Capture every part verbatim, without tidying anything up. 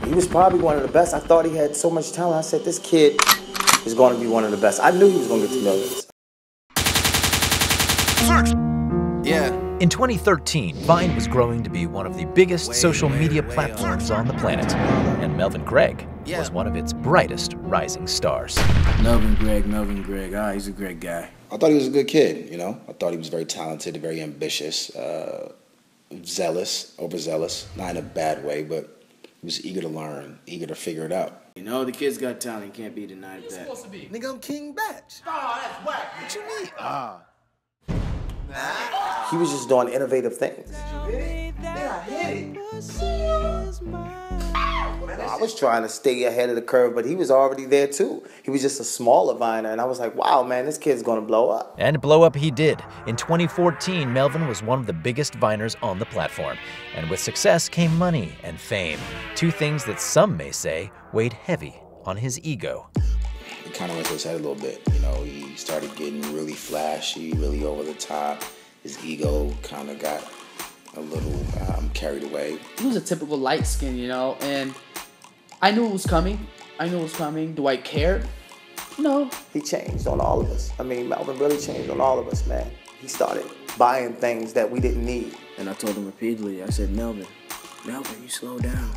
He was probably one of the best. I thought he had so much talent. I said, this kid is going to be one of the best. I knew he was going to get to millions. Yeah. In twenty thirteen, Vine was growing to be one of the biggest social media platforms on the planet, and Melvin Gregg was one of its brightest rising stars. Melvin Gregg, Melvin Gregg, ah, he's a great guy. I thought he was a good kid, you know. I thought he was very talented, very ambitious, uh, zealous, overzealous, not in a bad way, but he was eager to learn, eager to figure it out. You know, the kid's got talent, you can't be denied that. Supposed to be. Nigga, I'm King Batch. Oh, that's whack. What you mean? Ah. He was just doing innovative things. Yeah, I hit it. I was trying to stay ahead of the curve, but he was already there too. He was just a smaller Viner, and I was like, wow, man, this kid's gonna blow up. And blow up he did. In twenty fourteen, Melvin was one of the biggest Viners on the platform. And with success came money and fame, two things that some may say weighed heavy on his ego. It kind of went to his head a little bit, you know. He started getting really flashy, really over the top. His ego kind of got a little um, carried away. He was a typical light skin, you know, and I knew it was coming. I knew it was coming. Do I care? No. He changed on all of us. I mean, Melvin really changed on all of us, man. He started buying things that we didn't need. And I told him repeatedly, I said, Melvin, Melvin, you slow down.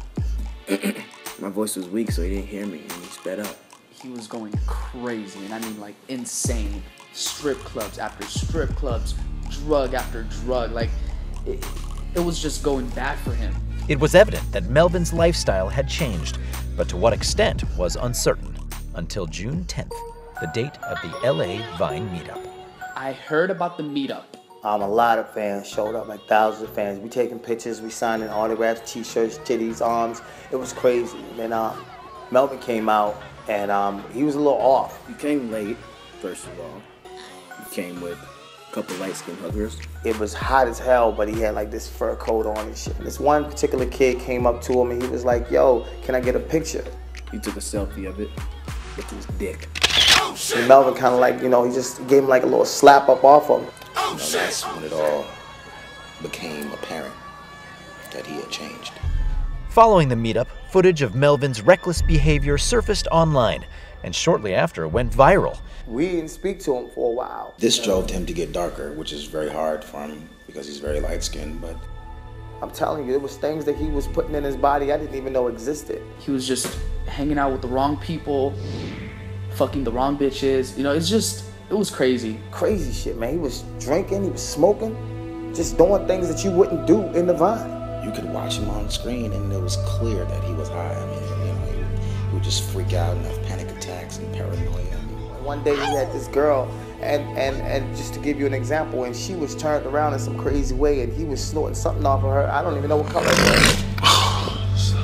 My voice was weak, so he didn't hear me, and he sped up. He was going crazy, and I mean like insane. Strip clubs after strip clubs, drug after drug. Like, it, it was just going bad for him. It was evident that Melvin's lifestyle had changed, but to what extent was uncertain, until June tenth, the date of the L A Vine meetup. I heard about the meetup. Um, a lot of fans showed up, like thousands of fans. We taking pictures, we signing autographs, t-shirts, titties, arms. It was crazy. And um, Melvin came out, and um, he was a little off. You came late, first of all. You came with a couple light-skinned hookers. It was hot as hell, but he had like this fur coat on and shit. This one particular kid came up to him and he was like, yo, can I get a picture? He took a selfie of it with his dick. Oh, and Melvin kind of like, you know, he just gave him like a little slap up off him. You know, that's when it all became apparent that he had changed. Following the meetup, footage of Melvin's reckless behavior surfaced online, and shortly after went viral. We didn't speak to him for a while. This drove him to get darker, which is very hard for him because he's very light-skinned, but I'm telling you, it was things that he was putting in his body I didn't even know existed. He was just hanging out with the wrong people, fucking the wrong bitches. You know, it's just, it was crazy. Crazy shit, man. He was drinking, he was smoking, just doing things that you wouldn't do in the Vine. You could watch him on screen and it was clear that he was high. I mean, you know, he would, he would just freak out and have panic attacks and paranoia. One day he had this girl, and, and, and just to give you an example, and she was turned around in some crazy way, and he was snorting something off of her. I don't even know what color it was.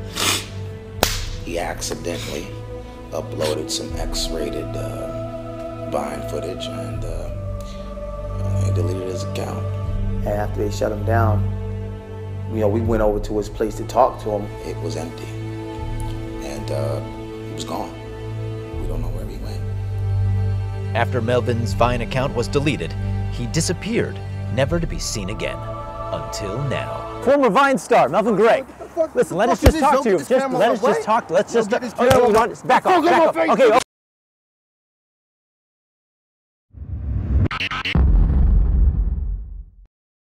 He accidentally uploaded some X-rated uh, Vine footage, and uh, uh, he deleted his account. And after they shut him down, you know, we went over to his place to talk to him. It was empty, and uh, he was gone. We don't know where he went. After Melvin's Vine account was deleted, he disappeared, never to be seen again, until now. Former Vine star, Melvin Gregg. Listen, let us just talk to you. Just let us just talk. Let's just. Oh, no, we want back off. Back off. Okay,